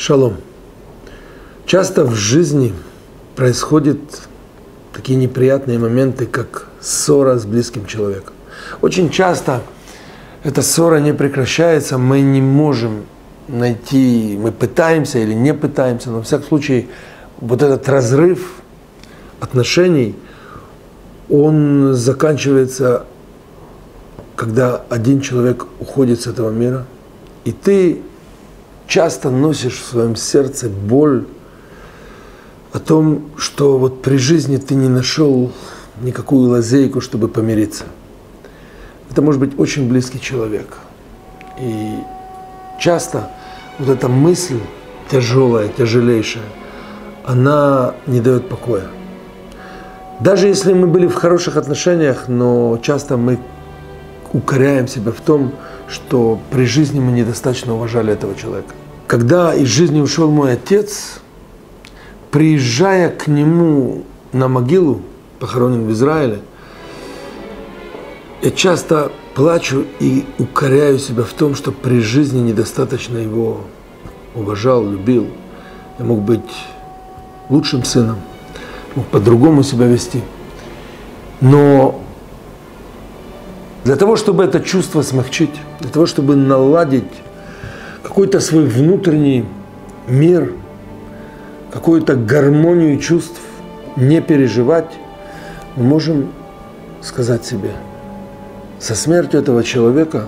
Шалом. Часто в жизни происходят такие неприятные моменты, как ссора с близким человеком. Очень часто эта ссора не прекращается, мы не можем найти, мы пытаемся или не пытаемся, но во всяком случае вот этот разрыв отношений, он заканчивается, когда один человек уходит с этого мира, и ты часто носишь в своем сердце боль о том, что вот при жизни ты не нашел никакую лазейку, чтобы помириться. Это может быть очень близкий человек. И часто вот эта мысль тяжелая, тяжелейшая, она не дает покоя. Даже если мы были в хороших отношениях, но часто мы укоряем себя в том, что при жизни мы недостаточно уважали этого человека. Когда из жизни ушел мой отец, приезжая к нему на могилу, похоронен в Израиле, я часто плачу и укоряю себя в том, что при жизни недостаточно его уважал, любил. Я мог быть лучшим сыном, мог по-другому себя вести. Но для того, чтобы это чувство смягчить, для того, чтобы наладить какой-то свой внутренний мир, какую-то гармонию чувств, не переживать, мы можем сказать себе: со смертью этого человека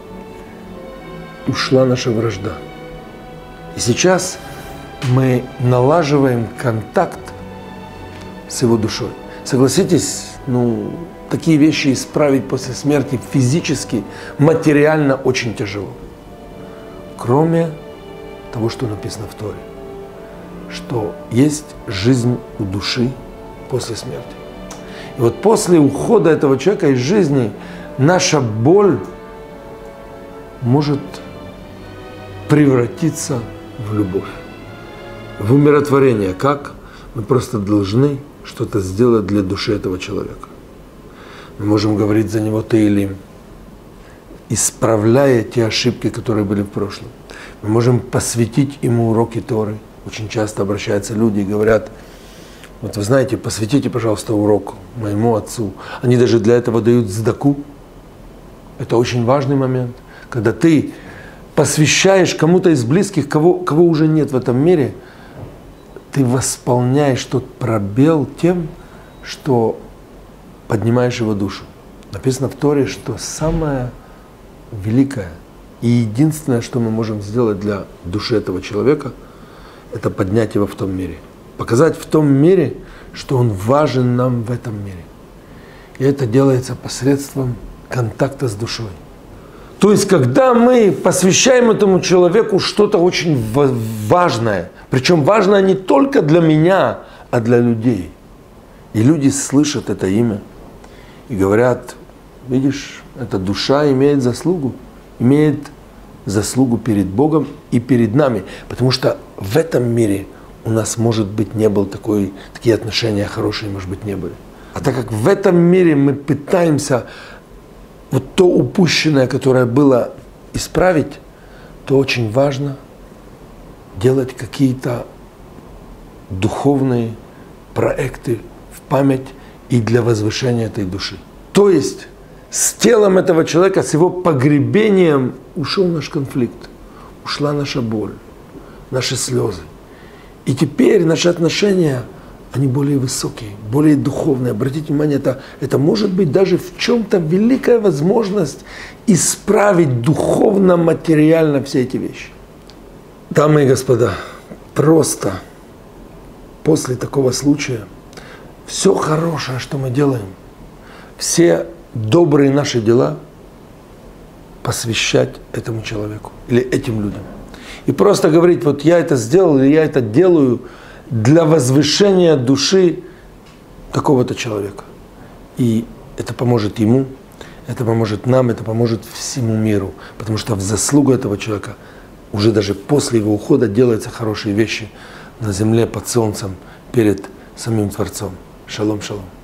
ушла наша вражда. И сейчас мы налаживаем контакт с его душой. Согласитесь, такие вещи исправить после смерти физически, материально очень тяжело. Кроме того, что написано в Торе, что есть жизнь у души после смерти. И вот после ухода этого человека из жизни наша боль может превратиться в любовь, в умиротворение. Как? Мы просто должны что-то сделать для души этого человека. Мы можем говорить за него Теилим, исправляя те ошибки, которые были в прошлом. Мы можем посвятить ему уроки Торы. Очень часто обращаются люди и говорят: вот вы знаете, посвятите, пожалуйста, урок моему отцу. Они даже для этого дают цдаку. Это очень важный момент, когда ты посвящаешь кому-то из близких, кого уже нет в этом мире, ты восполняешь тот пробел тем, что поднимаешь его душу. Написано в Торе, что самое великое и единственное, что мы можем сделать для души этого человека, это поднять его в том мире. Показать в том мире, что он важен нам в этом мире. И это делается посредством контакта с душой. То есть, когда мы посвящаем этому человеку что-то очень важное, причем важное не только для меня, а для людей. И люди слышат это имя и говорят: видишь, эта душа имеет заслугу перед Богом и перед нами. Потому что в этом мире у нас, может быть, не было такие отношения хорошие, может быть, не были. А так как в этом мире мы пытаемся вот то упущенное, которое было, исправить, то очень важно делать какие-то духовные проекты в память и для возвышения этой души. То есть с телом этого человека, с его погребением ушел наш конфликт, ушла наша боль, наши слезы. И теперь наши отношения, они более высокие, более духовные. Обратите внимание, это может быть даже в чем-то великая возможность исправить духовно, материально все эти вещи. Дамы и господа, просто после такого случая все хорошее, что мы делаем, все добрые наши дела посвящать этому человеку или этим людям. И просто говорить: вот я это сделал, или я это делаю для возвышения души какого-то человека. И это поможет ему, это поможет нам, это поможет всему миру. Потому что в заслугу этого человека уже даже после его ухода делаются хорошие вещи на земле, под солнцем, перед самим Творцом. Шалом, шалом.